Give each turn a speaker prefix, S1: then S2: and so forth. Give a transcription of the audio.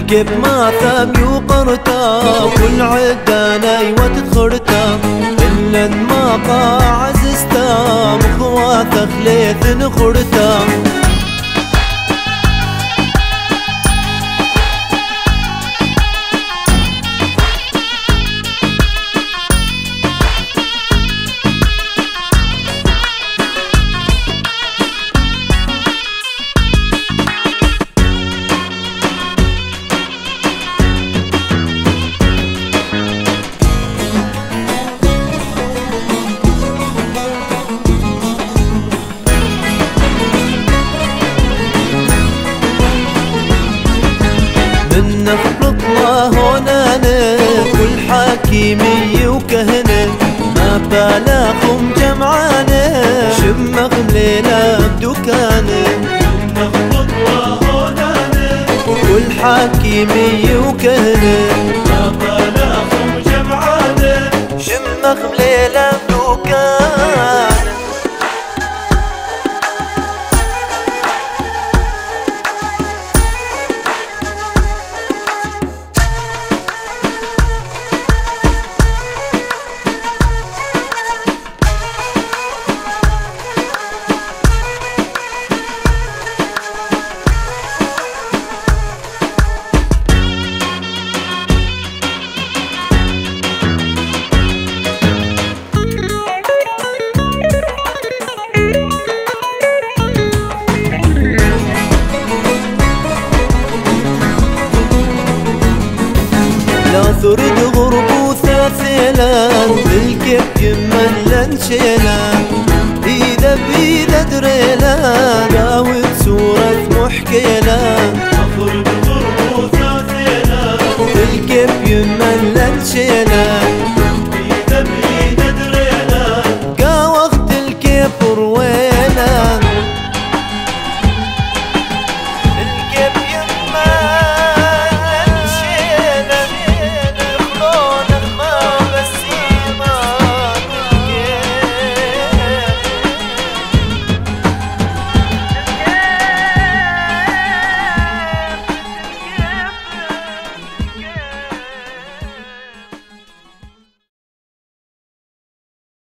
S1: كيف ما ثاب وقرتا كل عداني وتدخرتا إلا ما قاع عززتا مخواث خليث نخرتا نخلط الله هونانا كل حكيمي وكهنة ما بالاكم جمعانا شمخ ملينا بدكانة. نخلط الله هونانا كل حكيمي وكهنة ما بالاكم جمعانا شمخ ملينا بدكانة. ثرد غرب وثاثيلان بالكيف يمن لنشيلان